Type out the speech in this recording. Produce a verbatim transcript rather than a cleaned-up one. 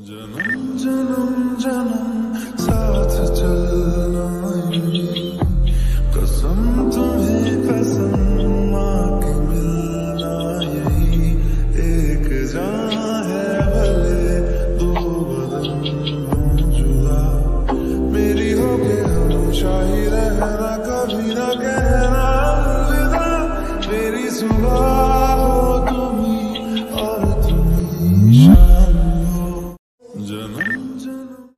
जन्म जन्म जन्म साथ चलना यूं, कसम तुम्हें कसम माँ के मिलना यही एक जान है भले दो बदन हों जुदा, मेरी होके हमेशा ही रहना कभी ना कहना अलविदा, मेरी सुबह